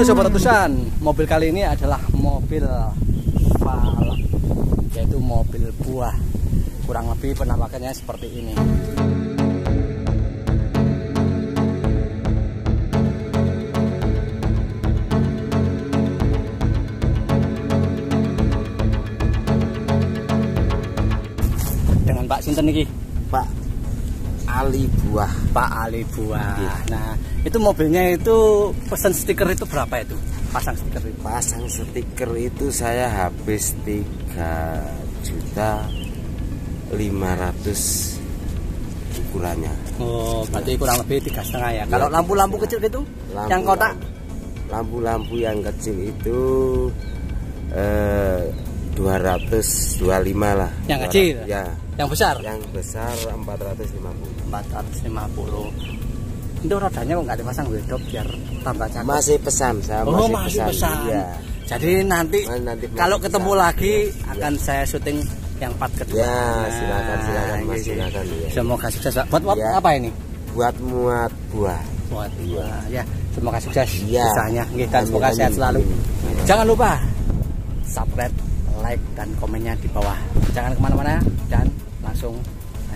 Halo sobat utusan, mobil kali ini adalah mobil velg, yaitu mobil buah. Kurang lebih penampakannya seperti ini. Dengan Pak Sinten niki? Pak Ali Buah. Pak Ali Buah. Nah, itu mobilnya itu pesan stiker itu berapa itu? Pasang stiker itu? Pasang stiker itu saya habis 3.500.000 ukurannya. Oh, berarti kurang lebih 3,5 ya. Kalau lampu-lampu kecil gitu, yang kotak? Lampu-lampu yang kecil itu 225 lah. Yang kecil? Ya. Yang besar? Yang besar 450. 450. Itu rodanya kok nggak dipasang wedok biar tambah cakep? Masih pesan, saya masih pesan. Iya. Jadi nanti kalau ketemu lagi akan saya syuting yang part kedua. Ya, silakan Mas, silakan ya. Semoga sukses. Buat ya. Apa ini? Buat muat buah. Buat buah. Ya, semoga sukses ya. Usahanya dan semoga sehat selalu. Jangan lupa subscribe, like dan komennya di bawah. Jangan kemana-mana dan langsung naik.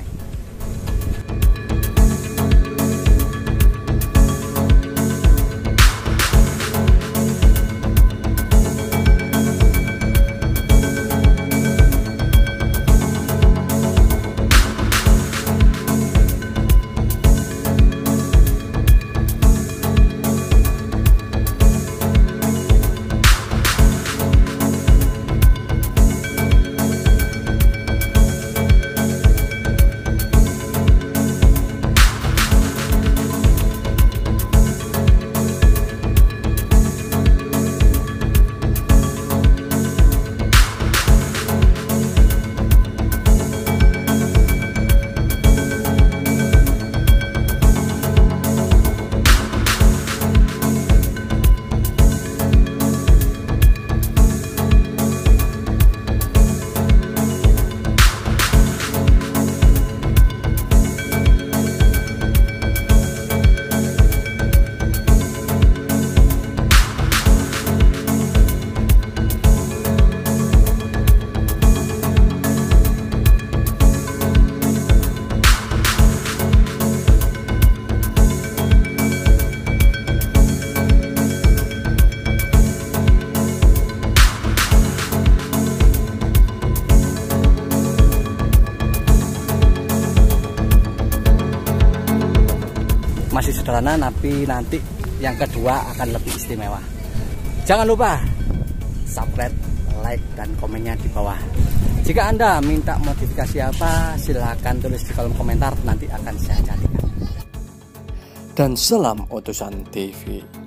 Masih sederhana, tapi nanti yang kedua akan lebih istimewa. Jangan lupa subscribe, like dan komennya di bawah. Jika Anda minta modifikasi apa, silahkan tulis di kolom komentar, nanti akan saya carikan. Dan salam Utusan TV.